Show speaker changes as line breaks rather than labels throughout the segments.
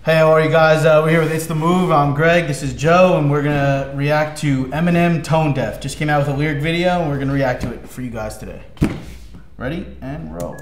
Hey, how are you guys? We're here with It's The Move. I'm Greg. This is Joe, and we're gonna react to Eminem Tone Deaf. Just came out with a lyric video, and we're gonna react to it for you guys today. Ready? And roll.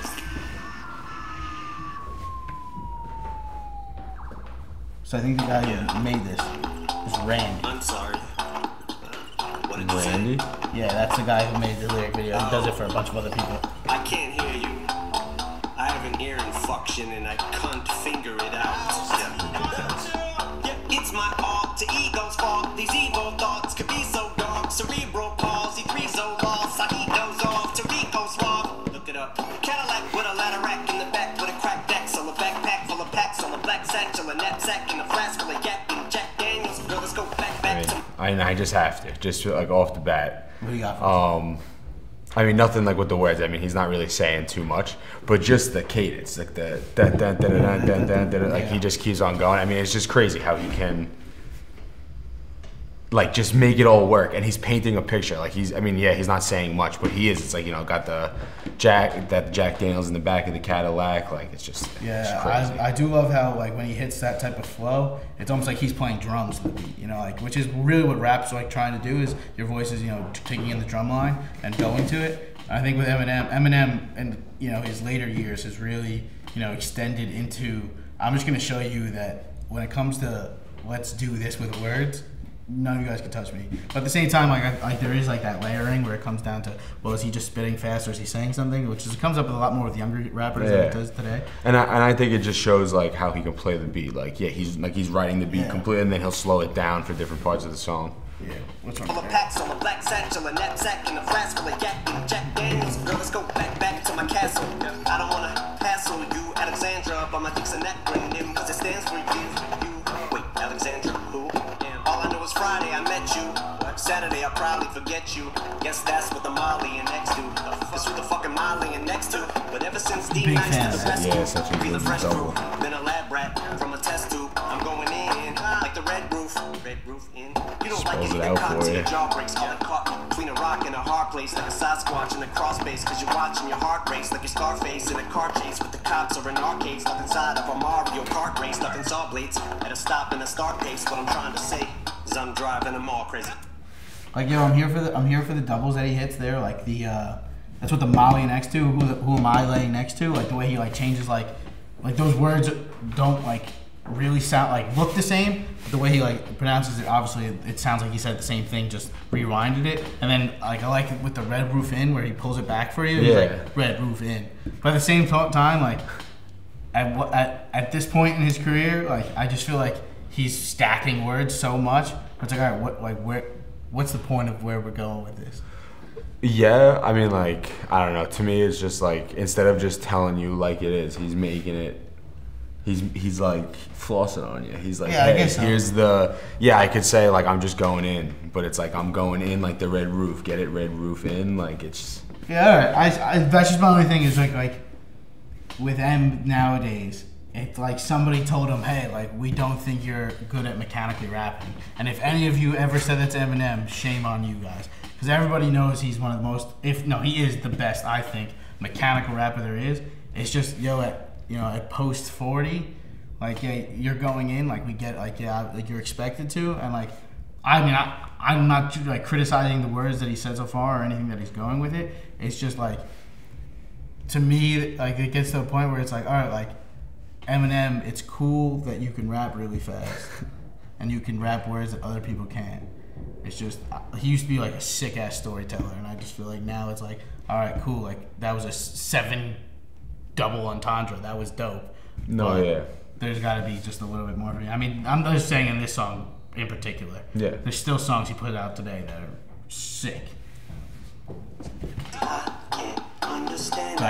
So I think the guy who made this is Randy.
I'm sorry. What did
Randy?
you say?
Yeah, that's the guy who made the lyric video. He does it for a bunch of other people.
I can't hear you. I have an ear infection and I can't finger it out. Yeah, it's my fault, to ego's fault. These evil thoughts could be so dark. Cerebral palsy, so lost. Our egos off to Rico's swab. Look it up. Cadillac with a ladder rack in the back with a cracked axle, a backpack full of packs on a black satchel, a knapsack and a flask full of Yak and Jack Daniels. Girl, let's go back to.
I just have to, just like off the bat.
What do you got for us?
I mean, nothing like with the words. I mean, he's not really saying too much, but just the cadence, like the like he just keeps on going. I mean, it's just crazy how he can like just make it all work. And he's painting a picture. Like he's not saying much, but he is. It's like, you know, got the Jack Daniels in the back of the Cadillac. Like it's just crazy.
I do love how like when he hits that type of flow, it's almost like he's playing drums to the beat. You know, like which is really what rap's like trying to do is your voice is, you know, taking in the drum line and going to it. I think with Eminem and, you know, his later years has really, you know, extended into. I'm just gonna show you that when it comes to let's do this with words, none of you guys can touch me. But at the same time, like there is like that layering where it comes down to, well, is he just spitting fast or is he saying something? Which is, it comes up a lot more with younger rappers than it does today.
And I think it just shows like how he can play the beat. Like he's writing the beat completely, and then he'll slow it down for different parts of the song.
Yeah. What's wrong?
Full of packs on a black satchel, a knapsack and a flask full of Yak and Jack Daniels. Girl, let's go back to my castle. I don't wanna hassle you, Alexandra, but my dick's an acronym 'cause it stands for you. Wait, Alexandra, who? All I know is Friday I met you. Saturday I'll probably forget you. Guess that's what the Molly and next do. That's who the fucking Molly and next to. But ever since D nights to the best
such a
be the
good
fresh
double.
crew. Been a lab rat from a test tube. I'm going in like the red roof. Red roof in. You don't like anything caught to your jaw breaks. All caught between a rock and a hard place, like a Sasquatch in a cross base. Cause you're watching your heart race like your Scarface in a car chase with the cops or in arcades. Stuck inside of a Mario Kart race, stuck in saw blades at a stop and a start pace. What I'm trying to say is I'm driving them all crazy.
Like, yo, I'm here for the doubles that he hits there. Like the that's what the Molly next to. Who am I laying next to? Like the way he like changes like those words don't like really sound like look the same. But the way he like pronounces it, obviously it sounds like he said the same thing, just rewinded it. And then like I like it with the red roof in where he pulls it back for you. He's like red roof in. But at the same time, like at this point in his career, like I just feel like he's stacking words so much. It's like, all right, what's the point of where we're going with this?
Yeah, I mean, like, I don't know. To me, it's just like, instead of just telling you like it is, he's making it, he's like flossing on you. He's like, hey, here's the, I could say like, I'm just going in, but it's like, I'm going in like the red roof. Get it, red roof in, like it's.
Yeah, all right. That's just my only thing is like with M nowadays, it's like somebody told him, hey, like, we don't think you're good at mechanically rapping. And if any of you ever said that to Eminem, shame on you guys. Because everybody knows he's one of the most, he is the best, I think, mechanical rapper there is. It's just, at post 40, like, yeah, you're going in, like, we get, like, yeah, like, you're expected to. And, like, I mean, I'm not, like, criticizing the words that he said so far or anything that he's going with it. It's just, like, to me, like, it gets to a point where it's like, all right, like, Eminem, it's cool that you can rap really fast and you can rap words that other people can't. It's just, he used to be like a sick ass storyteller, and I just feel like now it's like, all right, cool, like that was a 7 double entendre, that was dope.
No, but
there's got to be just a little bit more for me. I mean, I'm just saying in this song in particular. Yeah. There's still songs he put out today that are sick. But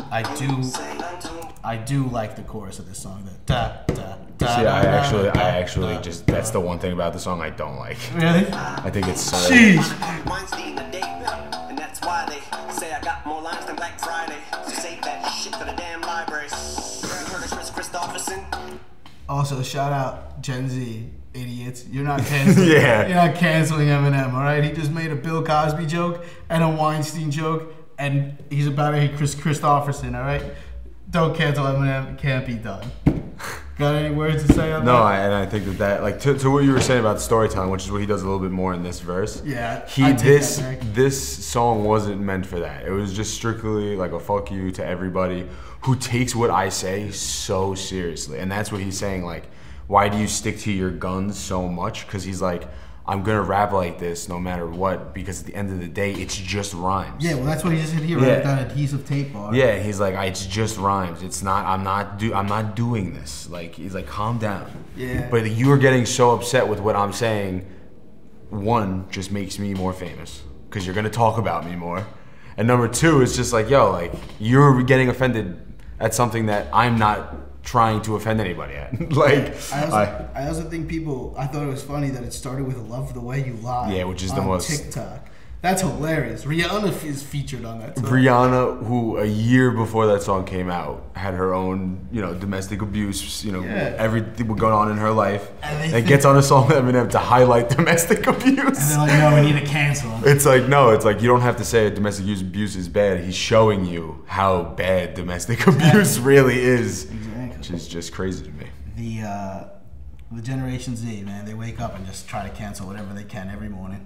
I do like the chorus of this song.
I actually just, that's the one thing about the song I don't like.
Really?
I think it's so.
Jeez.
And that's why they say I got more lines than Black Friday. So save that shit for the damn library. You heard of Chris Christopherson?
Also, shout out Gen Z idiots. You're not canceling.
Yeah.
You're not canceling Eminem, all right? He just made a Bill Cosby joke and a Weinstein joke, and he's about to hit Chris Christopherson, all right? Don't cancel Eminem. It can't be done. Got any words to say on that?
No, and I think that like to what you were saying about the storytelling, which is what he does a little bit more in this verse.
Yeah,
this song wasn't meant for that. It was just strictly like a fuck you to everybody who takes what I say so seriously, and that's what he's saying. Like, why do you stick to your guns so much? Because he's like, I'm gonna rap like this no matter what, because at the end of the day, it's just rhymes.
Yeah, well, that's what he just said here, right? With that adhesive tape on.
Yeah, he's like, it's just rhymes. It's not. I'm not doing this. Like, he's like, calm down.
Yeah.
But you are getting so upset with what I'm saying. One, just makes me more famous because you're gonna talk about me more, and number two, it's just like, yo, like you're getting offended at something that I'm not trying to offend anybody at. Like,
I also think I thought it was funny that it started with "Love the Way You Lie."
Yeah, which is
on
the most
TikTok. That's hilarious. Rihanna is featured on that song.
Rihanna, who a year before that song came out, had her own, domestic abuse, everything going on in her life, and gets on a song with Eminem to highlight domestic abuse.
And they're like, no, we need to cancel him.
It's like, no, it's like, you don't have to say domestic abuse is bad. He's showing you how bad domestic abuse really is.
Exactly.
Which is just crazy to me.
The Generation Z, man, they wake up and just try to cancel whatever they can every morning.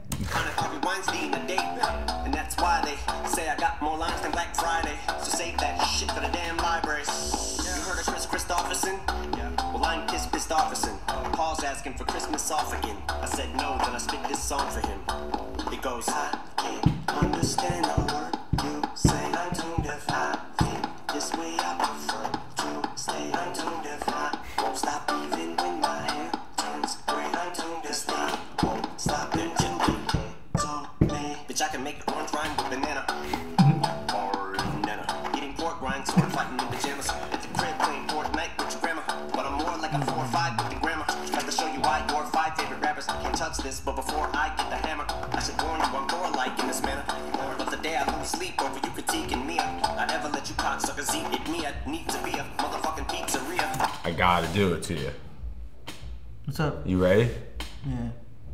And that's why they say I got more lines than Black Friday. So save that shit for the damn libraries. You heard of Chris Christopherson? Yeah. Well, I'm Kiss Christopherson. Paul's asking for Christmas off again. I said no, then I spit this song for him. It goes, I can't understand a word you say. I'm tone deaf. I think this way I prefer to stay. I'm tone deaf. I won't stop even when my hair turns gray. I'm tone deaf. Stay. Won't stop until bitch, I can make it orange rhyme with banana. Or banana. Eating pork rinds, sword fighting in pajamas. At the crib playing Fortnite with your grandma. But I'm more like a 4 or 5 with the grammar. Got to show you why your 5 favorite rappers can't touch this. But before I get the hammer, I should warn you I'm more like in this manner. But the day I lose sleep over you critiquing me, I never let you cocksuckers eat at me. I need to be a motherfucking pizzeria.
I gotta do it to you.
What's up?
You ready?
Yeah.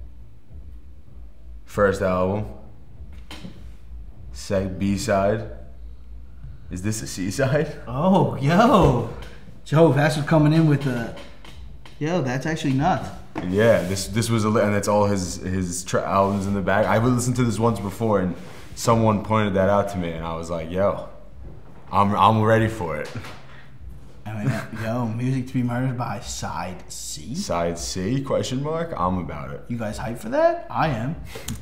First album. B-side. Is this a C-side?
Oh, yo. Joe, that's what's coming in with the... Yo, that's actually nuts.
Yeah, this was and that's all his albums in the back. I listened to this once before, and someone pointed that out to me, and I was like, yo, I'm ready for it.
I mean, yo, music to be murdered by Side C?
Side C, question mark? I'm about it.
You guys hyped for that? I am.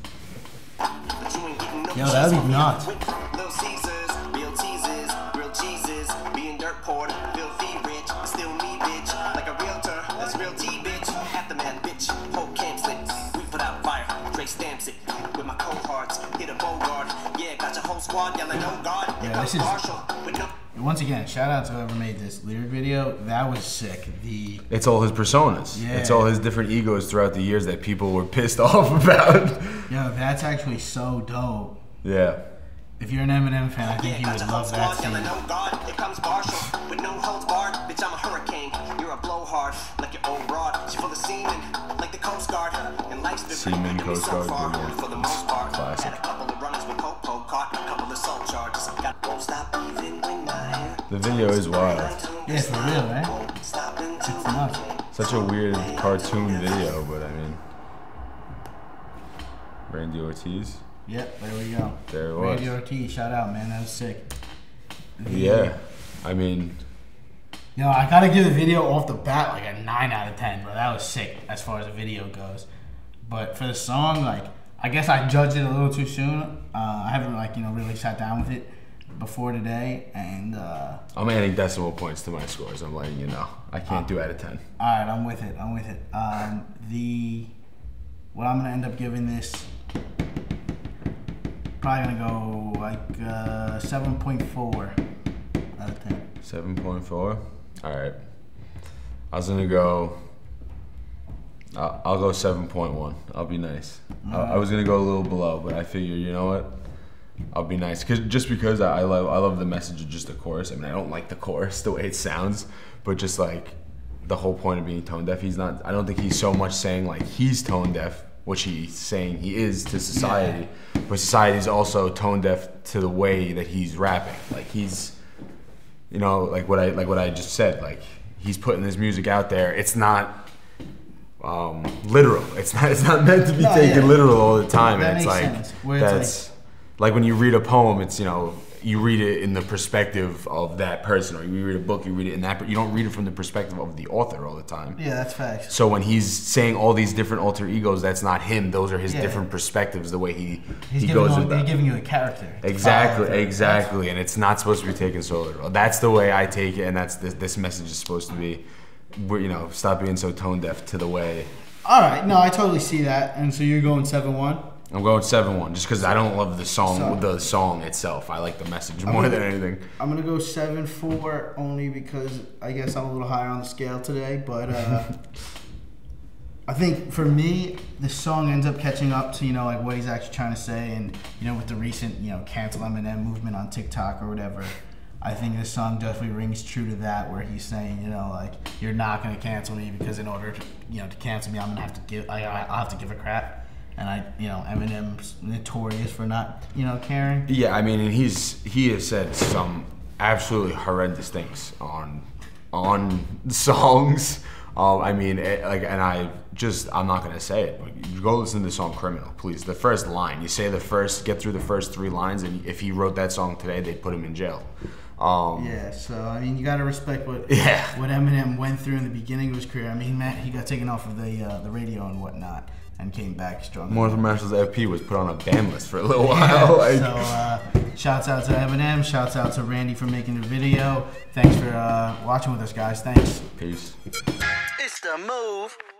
Yo, that'd be nuts.
Little Caesars, real teasers, real cheeses, being dirt poor, filthy rich, still me, bitch, like a realtor, that's real T, bitch, aftermath, bitch, whole camp slips, we put out fire, Dre stamps it, with my cohorts, hit a Bogart, yeah, got your whole squad yelling, oh God,
yeah, this is... Once again, shout out to whoever made this lyric video. That was sick.
It's all his personas.
Yeah.
It's all his different egos throughout the years that people were pissed off about.
Yo, that's actually so dope.
Yeah.
If you're an Eminem fan, I think you would love that scene.
Oh God, it comes partial, with no holds barred. Bitch, I'm a hurricane. You're a blowhard, like your old broad. She full of semen, like the Coast Guard. And life's been
Semen,
pretty
Coast
so
Guard,
far, for the most part.
Classic.
Had a couple of runners with cocoa, caught a couple of salt charges. Won't stop even when my hair.
The video is wild.
Yeah, for real, right? It's nuts.
Such a weird cartoon video, but I mean, Randy Ortiz.
Yep, there we go.
There it was.
Randy Ortiz, shout out, man. That was sick.
Yeah, I mean...
You know, I gotta give the video off the bat like a 9 out of 10, bro. That was sick as far as the video goes. But for the song, like, I guess I judged it a little too soon. I haven't, like, really sat down with it before today, and...
I'm adding decimal points to my scores, I'm letting you know. I can't do out of 10.
Alright, I'm with it. What I'm gonna end up giving this... Probably gonna go like 7.4 out of 10.
7.4? Alright. I was gonna go... I'll go 7.1. I'll be nice. I was gonna go a little below, but I figured, you know what? I'll be nice. Just because I love the message of just the chorus. I mean, I don't like the chorus, the way it sounds, but just like the whole point of being tone deaf, I don't think he's so much saying like he's tone deaf, which he's saying he is to society, but society's also tone deaf to the way that he's rapping. Like he's, like what I just said, like he's putting this music out there. It's not literal. It's not meant to be taken literal all the time.
That
and it's
makes
like
sense. Where
that's like when you read a poem, it's, you know, you read it in the perspective of that person, or you read a book, you read it in that, but you don't read it from the perspective of the author all the time.
Yeah, that's facts.
So when he's saying all these different alter egos, that's not him. Those are his different perspectives, the way he goes about.
He's giving you a character.
Exactly, and it's not supposed to be taken so literal. That's the way I take it, and that's this message is supposed to be. You know, stop being so tone deaf to the way.
All right, no, I totally see that, and so you're going 7-1.
I'm going 7-1, just because I don't love the song itself. I like the message more than anything.
I'm gonna go 7-4 only because I guess I'm a little higher on the scale today. But I think for me, the song ends up catching up to, you know, like what he's actually trying to say, and, you know, with the recent, you know, cancel Eminem movement on TikTok or whatever. I think this song definitely rings true to that, where he's saying, you know, like, you're not gonna cancel me because in order to, you know, to cancel me, I'll have to give a crap. And Eminem's notorious for not, you know, caring.
Yeah, I mean, and he has said some absolutely horrendous things on songs. I mean, I'm not gonna say it, but you go listen to the song "Criminal," please. The first line, get through the first 3 lines, and if he wrote that song today, they'd put him in jail.
So I mean, you gotta respect what Eminem went through in the beginning of his career. I mean, he got taken off of the radio and whatnot, and came back strong.
More than Marshall's FP was put on a ban list for a little while.
So shouts out to Eminem, shouts out to Randy for making the video. Thanks for watching with us, guys. Thanks.
Peace.
It's the move.